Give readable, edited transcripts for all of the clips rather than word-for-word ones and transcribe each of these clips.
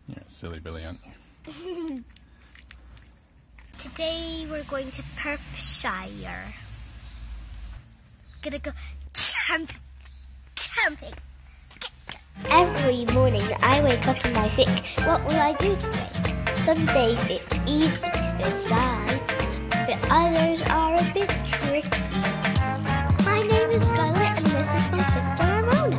You're a silly Billy, aren't you? Today we're going to Perthshire. Gonna go camping. Every morning I wake up and I think, what will I do today? Some days it's easy to decide, but others are a bit tricky. My name is Scarlett and this is my sister Ramona.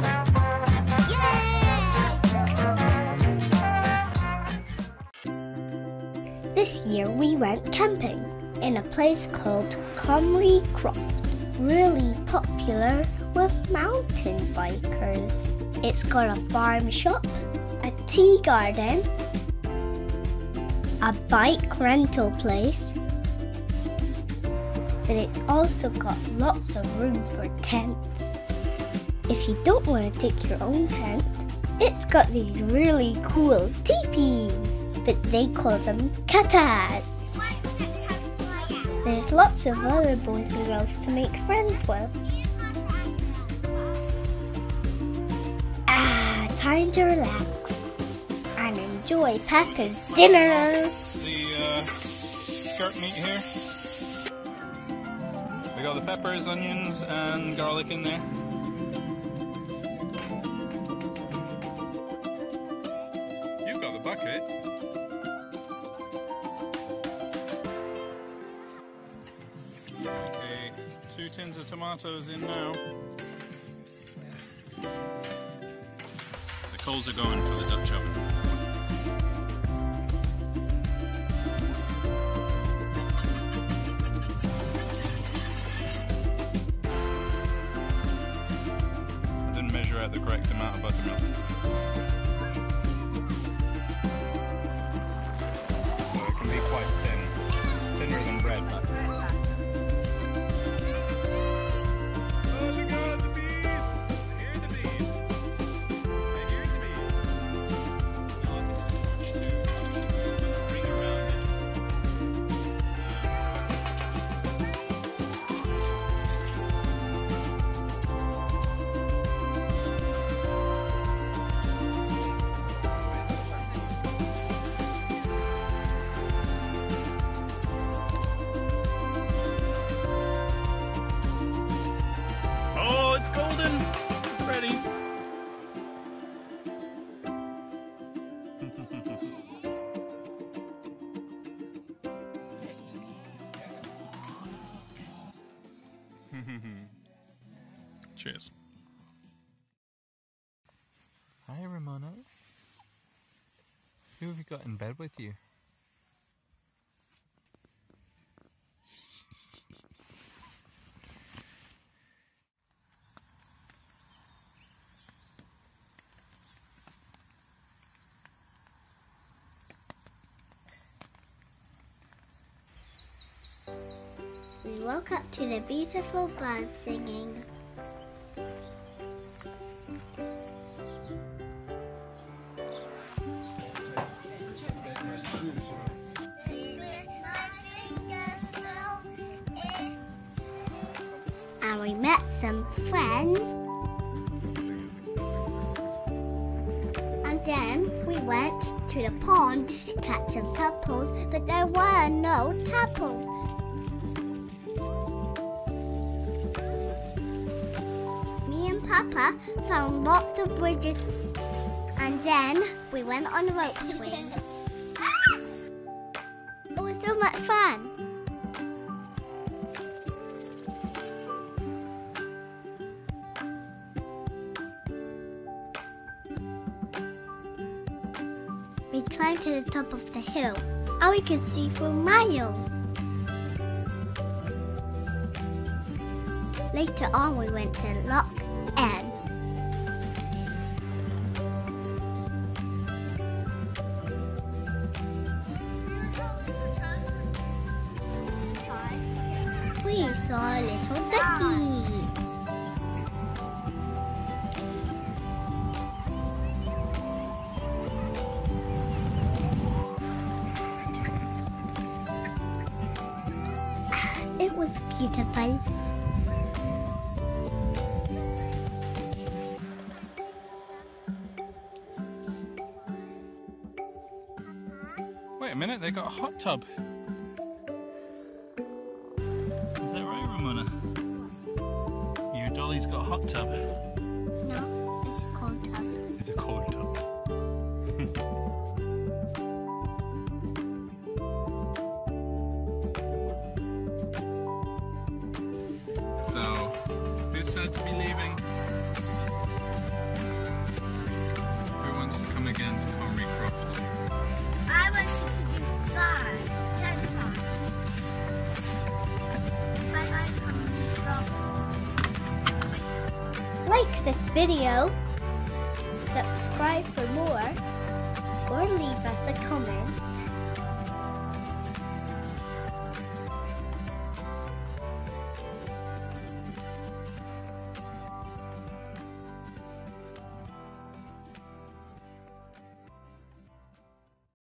Yay! This year we went camping in a place called Comrie Croft, really popular with mountain bikers. It's got a farm shop, a tea garden, a bike rental place, but it's also got lots of room for tents. If you don't want to take your own tent, it's got these really cool teepees, but they call them katas. There's lots of other boys and girls to make friends with. Time to relax and enjoy Papa's dinner. The skirt meat here. We got the peppers, onions and garlic in there. You've got the bucket. Okay, 2 tins of tomatoes in now. The coals are going for the Dutch oven. I didn't measure out the correct amount of buttermilk. So it can be quite thin, thinner than bread. Oh, look at the bees! Here are the bees! Oh, it's golden! It's ready! Cheers. Hi, Ramona. Who have you got in bed with you? We woke up to the beautiful birds singing. And we met some friends. And then we went to the pond to catch some tadpoles, but there were no tadpoles. Me and Papa found lots of bridges, and then we went on a rope swing. It was so much fun. We climbed to the top of the hill, and we could see for miles. Later on, we went to Loch N. We saw a little ducky. It was beautiful. a minute, they got a hot tub. Is that right, Ramona? Your dolly's got a hot tub. No, it's a cold tub. It's a cold tub. So, who's sad to be leaving? Who wants to come again to Comrie Croft? I want you to do 5, 10 times. But I'm coming from. Like this video, subscribe for more, or leave us a comment